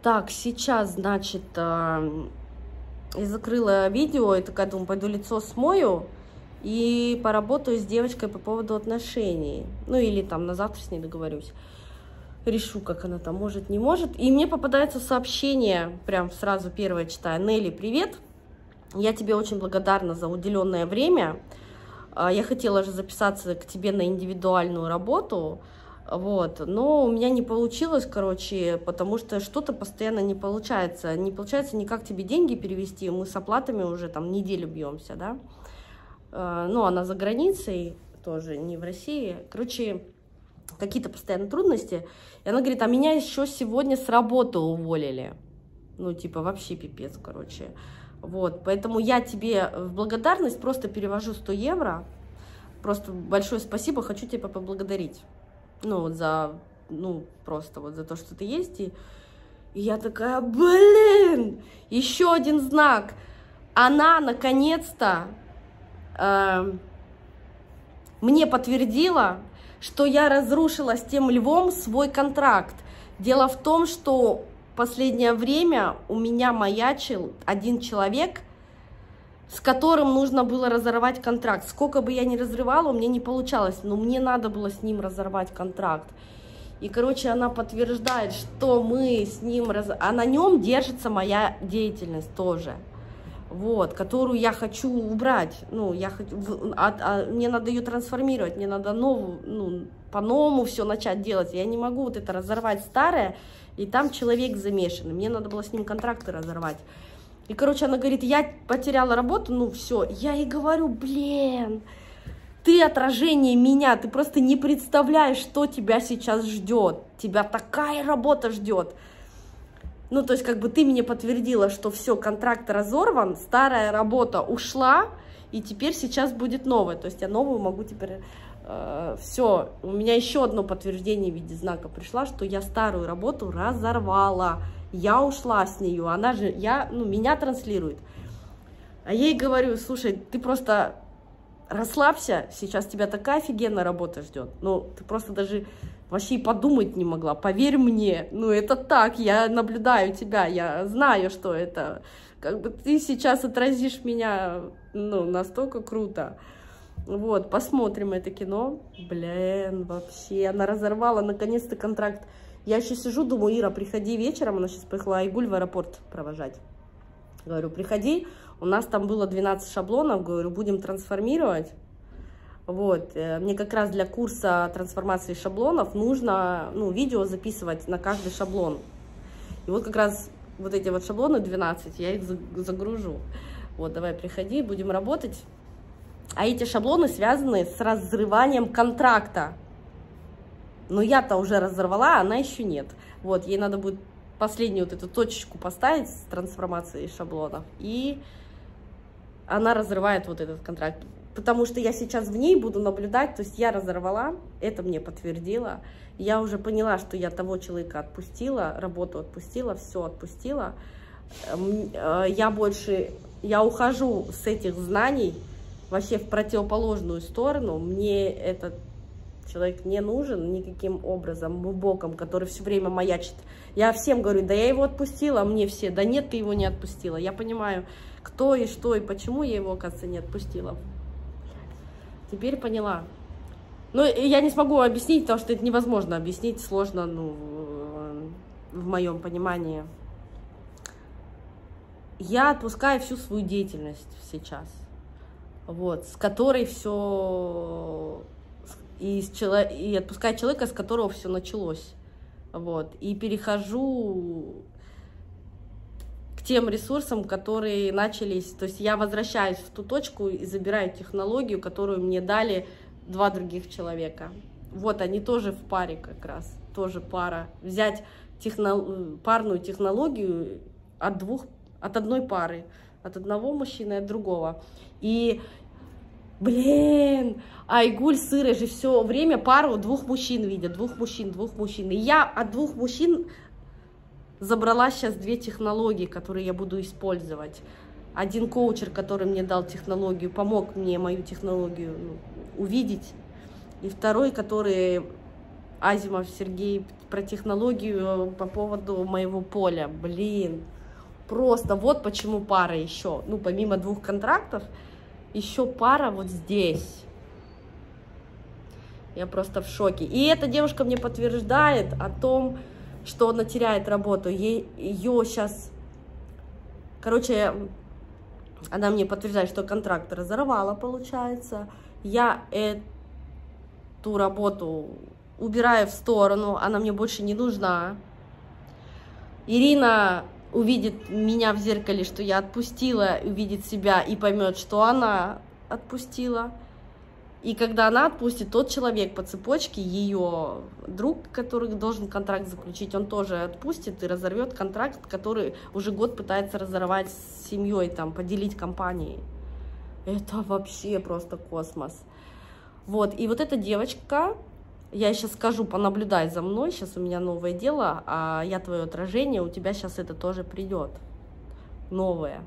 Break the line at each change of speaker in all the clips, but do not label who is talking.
Так, сейчас, значит, я закрыла видео и такая думаю, пойду лицо смою и поработаю с девочкой по поводу отношений. Ну, или там на завтра с ней договорюсь. Решу, как она там может, не может. И мне попадается сообщение, прям сразу первое читаю. Нелли, привет. Я тебе очень благодарна за уделенное время. Я хотела же записаться к тебе на индивидуальную работу. Вот, но у меня не получилось, короче, потому что что-то постоянно не получается. Не получается никак тебе деньги перевести. Мы с оплатами уже там неделю бьемся, да. Ну, она за границей, тоже не в России. Короче, какие-то постоянные трудности. И она говорит, а меня еще сегодня с работы уволили. Ну, типа, вообще пипец, короче. Вот, поэтому я тебе в благодарность просто перевожу 100 евро. Просто большое спасибо, хочу тебя поблагодарить. Ну, вот за, ну, просто вот за то, что ты есть. И я такая, блин, еще один знак. Она, наконец-то, мне подтвердила, что я разрушила с тем львом свой контракт. Дело в том, что в последнее время у меня маячил один человек, с которым нужно было разорвать контракт. Сколько бы я ни разрывала, у меня не получалось, но мне надо было с ним разорвать контракт. И, короче, она подтверждает, что мы с ним... А на нем держится моя деятельность тоже, вот, которую я хочу убрать. Ну, я хочу... мне надо ее трансформировать, мне надо новую, ну, по-новому все начать делать. Я не могу вот это разорвать старое, и там человек замешан. Мне надо было с ним контракты разорвать. И, короче, она говорит, я потеряла работу, ну все. Я ей говорю, блин, ты отражение меня, ты просто не представляешь, что тебя сейчас ждет. Тебя такая работа ждет. Ну, то есть, как бы ты мне подтвердила, что все, контракт разорван, старая работа ушла, и теперь сейчас будет новая. То есть, я новую могу теперь... все, у меня еще одно подтверждение в виде знака пришло, что я старую работу разорвала. Я ушла с нее, она же, меня транслирует. А я ей говорю, слушай, ты просто расслабься, сейчас тебя такая офигенная работа ждет. Ну, ты просто даже вообще и подумать не могла, поверь мне. Ну, это так, я наблюдаю тебя, я знаю, что это. Как бы ты сейчас отразишь меня, ну, настолько круто. Вот, посмотрим это кино. Блин, вообще, она разорвала наконец-то контракт. Я еще сижу, думаю, Ира, приходи вечером, она сейчас поехала Айгуль в аэропорт провожать. Говорю, приходи, у нас там было 12 шаблонов, говорю, будем трансформировать. Вот, мне как раз для курса трансформации шаблонов нужно, ну, видео записывать на каждый шаблон. И вот как раз вот эти вот шаблоны 12, я их загружу. Вот, давай, приходи, будем работать. А эти шаблоны связаны с разрыванием контракта. Но я-то уже разорвала, а она еще нет. Вот, ей надо будет последнюю вот эту точечку поставить с трансформацией шаблонов. И она разрывает вот этот контракт. Потому что я сейчас в ней буду наблюдать. То есть я разорвала, это мне подтвердила. Я уже поняла, что я того человека отпустила, работу отпустила, все отпустила. Я ухожу с этих знаний вообще в противоположную сторону. Мне этот человек не нужен никаким образом, боком, который все время маячит. Я всем говорю, да я его отпустила, а мне все, да нет, ты его не отпустила. Я понимаю, кто и что, и почему я его, оказывается, не отпустила. Теперь поняла. Но я не смогу объяснить, потому что это невозможно объяснить, сложно, ну, в моем понимании. Я отпускаю всю свою деятельность сейчас, вот, с которой все... И отпускаю человека, с которого все началось. Вот. И перехожу к тем ресурсам, которые начались. То есть я возвращаюсь в ту точку и забираю технологию, которую мне дали 2 других человека. Вот они тоже в паре как раз. Тоже пара. Взять парную технологию от одной пары. От одного мужчины и от другого. И... Блин, Айгуль с Ирой же все время пару 2 мужчин видят, 2 мужчин. И я от 2 мужчин забрала сейчас 2 технологии, которые я буду использовать. Один коучер, который мне дал технологию, помог мне мою технологию увидеть. И второй, который Азимов Сергей про технологию по поводу моего поля. Блин, просто вот почему пара еще. Ну, помимо 2 контрактов, еще пара вот здесь. Я просто в шоке. И эта девушка мне подтверждает о том, что она теряет работу. Ее сейчас... Короче, она мне подтверждает, что контракт разорвала, получается. Я эту работу убираю в сторону, она мне больше не нужна. Ирина увидит меня в зеркале, что я отпустила, увидит себя и поймет, что она отпустила. И когда она отпустит, тот человек по цепочке, ее друг, который должен контракт заключить, он тоже отпустит и разорвет контракт, который уже год пытается разорвать с семьей, там, поделить компанией. Это вообще просто космос. Вот, и вот эта девочка, я сейчас скажу, понаблюдай за мной, сейчас у меня новое дело, а я твое отражение, у тебя сейчас это тоже придет, новое.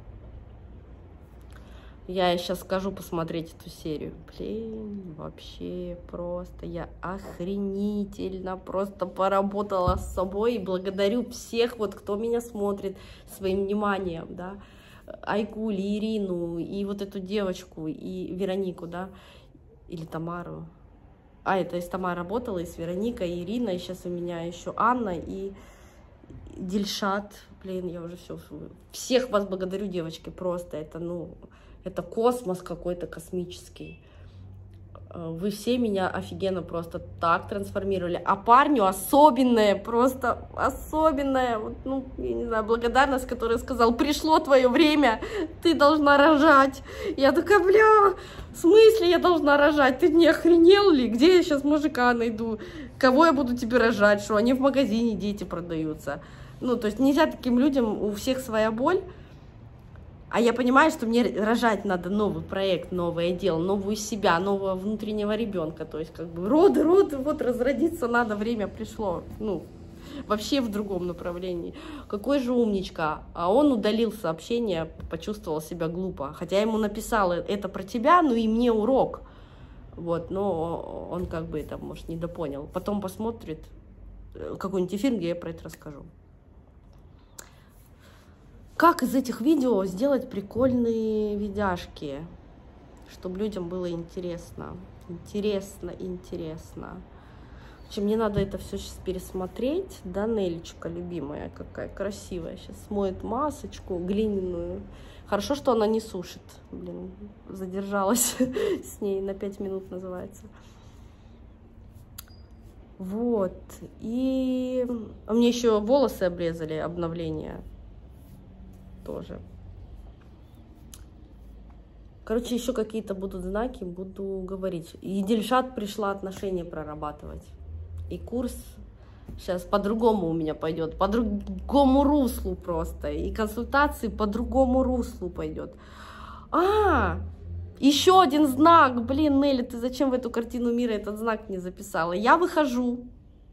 Я сейчас скажу посмотреть эту серию. Блин, вообще просто я охренительно просто поработала с собой. И благодарю всех, вот, кто меня смотрит своим вниманием, да. Айгуль, Ирину, и вот эту девочку, и Веронику, да, или Тамару. А, это я с Тамарой работала, и с Вероникой, и Ирина, и сейчас у меня еще Анна, и Дильшат. Блин, я уже все. Всех вас благодарю, девочки, просто это, ну... Это космос какой-то космический. Вы все меня офигенно просто так трансформировали. А парню особенное, просто особенное, вот, ну, я не знаю, благодарность, который сказал: пришло твое время, ты должна рожать. Я такая: бля, в смысле я должна рожать? Ты не охренел ли? Где я сейчас мужика найду? Кого я буду тебе рожать? Что они в магазине дети продаются? Ну, то есть нельзя таким людям, у всех своя боль. А я понимаю, что мне рожать надо новый проект, новое дело, новую себя, нового внутреннего ребенка. То есть, как бы, роды, вот разродиться надо, время пришло. Ну, вообще в другом направлении. Какой же умничка. А он удалил сообщение, почувствовал себя глупо. Хотя я ему написала: это про тебя, ну и мне урок. Вот, но он как бы это, может, недопонял. Потом посмотрит какой-нибудь эфир, где я про это расскажу. Как из этих видео сделать прикольные видяшки, чтобы людям было интересно. Интересно. В общем, мне надо это все сейчас пересмотреть. Да, Нелечка, любимая, какая красивая. Сейчас смоет масочку глиняную. Хорошо, что она не сушит. Блин, задержалась с ней на 5 минут, называется. Вот. И мне еще волосы обрезали, обновление. Тоже. Короче, еще какие-то будут знаки, буду говорить. И Дильшат пришла отношения прорабатывать. И курс сейчас по-другому у меня пойдет, по другому руслу просто. И консультации по другому руслу пойдет. Еще один знак. Блин, Нелли, ты зачем в эту картину мира этот знак не записала? Я выхожу.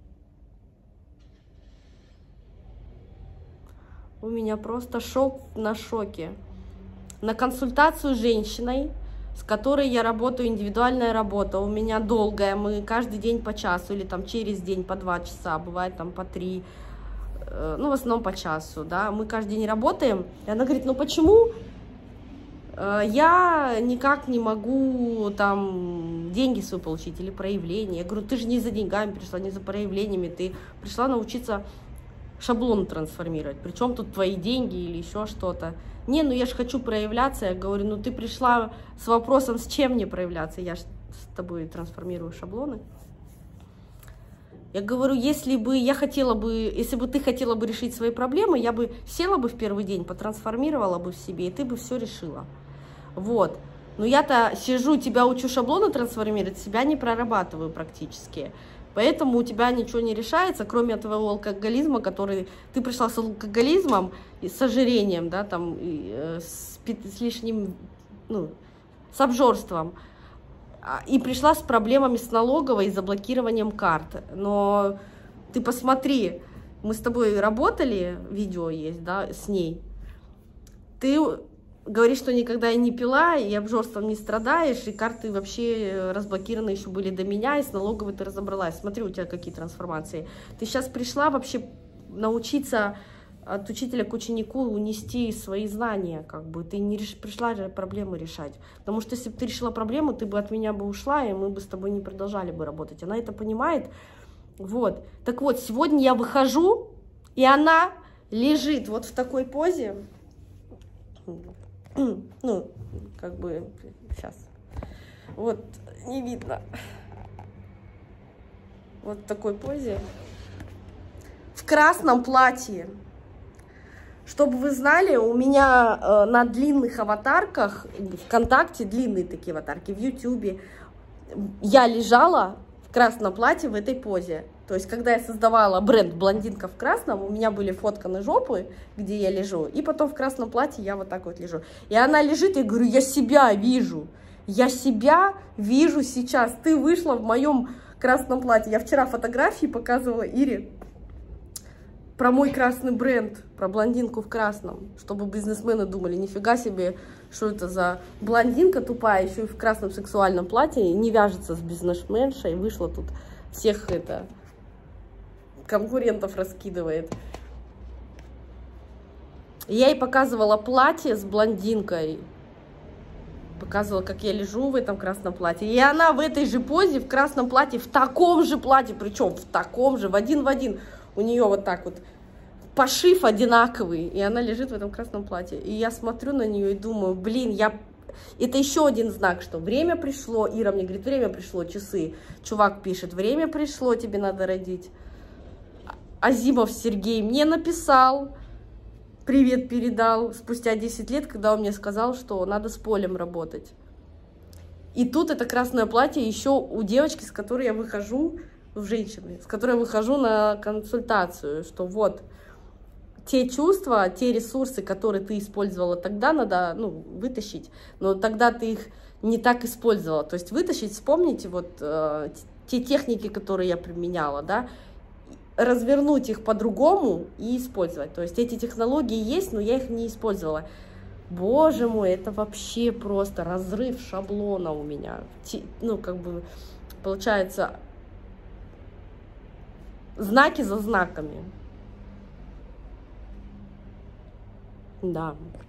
У меня просто шок на шоке. На консультацию с женщиной, с которой я работаю, индивидуальная работа, у меня долгая, мы каждый день по часу, или там через день по 2 часа, бывает там по 3, ну в основном по часу, да, мы каждый день работаем, и она говорит: ну почему я никак не могу там деньги свои получить или проявления? Я говорю: ты же не за деньгами пришла, не за проявлениями, ты пришла научиться шаблон трансформировать, причем тут твои деньги или еще что-то. Не, ну я же хочу проявляться. Я говорю: ну ты пришла с вопросом, с чем мне проявляться, я же с тобой трансформирую шаблоны. Я говорю: если бы ты хотела бы решить свои проблемы, я бы села бы в первый день, потрансформировала бы в себе, и ты бы все решила. Вот. Но я-то сижу, тебя учу шаблоны трансформировать, себя не прорабатываю практически. Поэтому у тебя ничего не решается, кроме твоего алкоголизма, который ты пришла с алкоголизмом, и с ожирением, да, там, с лишним, ну, с обжорством, и пришла с проблемами с налоговой и заблокированием карт. Но ты посмотри, мы с тобой работали, видео есть, да, с ней. Ты говоришь, что никогда и не пила, и обжорством не страдаешь, и карты вообще разблокированы еще были до меня, и с налоговой ты разобралась. Смотри, у тебя какие трансформации. Ты сейчас пришла вообще научиться от учителя к ученику унести свои знания, как бы. Ты не пришла проблемы решать. Потому что если бы ты решила проблему, ты бы от меня бы ушла, и мы бы с тобой не продолжали бы работать. Она это понимает. Вот. Так вот, сегодня я выхожу, и она лежит вот в такой позе. Ну, как бы, сейчас. Вот, не видно. Вот в такой позе. В красном платье. Чтобы вы знали, у меня на длинных аватарках, ВКонтакте длинные такие аватарки, в Ютубе, я лежала в красном платье в этой позе. То есть, когда я создавала бренд «Блондинка в красном», у меня были фотканы жопы, где я лежу, и потом в красном платье я вот так вот лежу. И она лежит, и я говорю, я себя вижу сейчас. Ты вышла в моем красном платье. Я вчера фотографии показывала Ире про мой красный бренд, про блондинку в красном, чтобы бизнесмены думали, нифига себе, что это за блондинка тупая, еще и в красном сексуальном платье, не вяжется с бизнесменшей, вышла тут всех конкурентов раскидывает. Я ей показывала платье с блондинкой, показывала, как я лежу в этом красном платье, и она в этой же позе, в красном платье, в таком же платье, причем в таком же, в один в один. У нее вот так вот пошив одинаковый, и она лежит в этом красном платье. И я смотрю на нее и думаю, блин, это еще один знак, что время пришло. Ира мне говорит, время пришло, часы. Чувак пишет, время пришло, тебе надо родить. Азимов Сергей мне написал, привет передал, спустя 10 лет, когда он мне сказал, что надо с полем работать. И тут это красное платье еще у девочки, с которой я выхожу, женщины, с которой я выхожу на консультацию, что вот те чувства, те ресурсы, которые ты использовала тогда, надо вытащить, но тогда ты их не так использовала. То есть вытащить, вспомните вот те техники, которые я применяла, да, развернуть их по-другому и использовать. То есть эти технологии есть, но я их не использовала. Боже мой, это вообще просто разрыв шаблона у меня. Как бы получается знаки за знаками. Да.